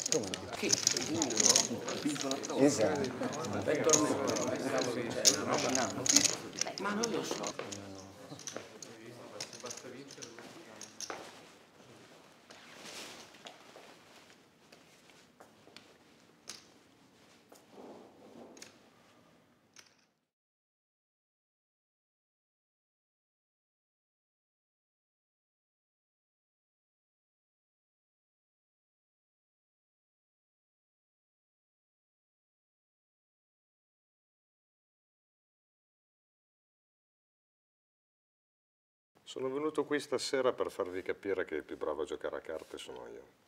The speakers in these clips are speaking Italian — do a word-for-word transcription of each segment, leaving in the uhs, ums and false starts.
Che? Esatto. Ma non lo so. Sono venuto qui stasera per farvi capire che il più bravo a giocare a carte sono io.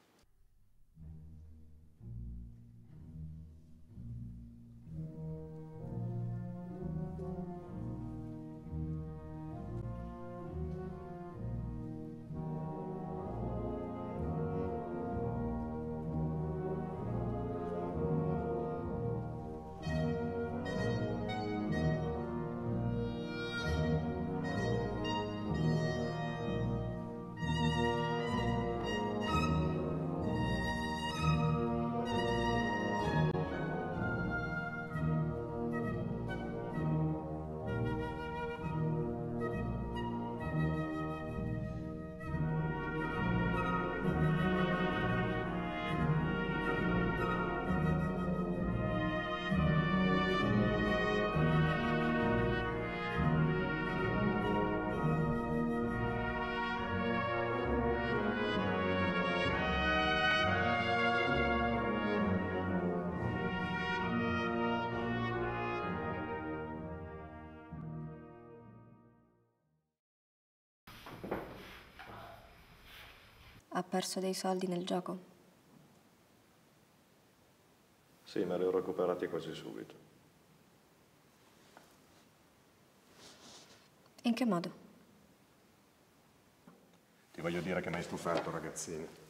Ha perso dei soldi nel gioco? Sì, me li ho recuperati quasi subito. In che modo? Ti voglio dire che mi hai stufato, ragazzini.